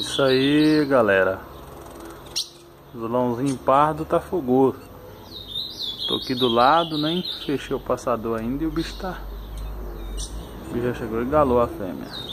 Isso aí, galera. O violãozinho pardo tá fogoso. Tô aqui do lado, nem fechei o passador ainda e o bicho já chegou e galou a fêmea.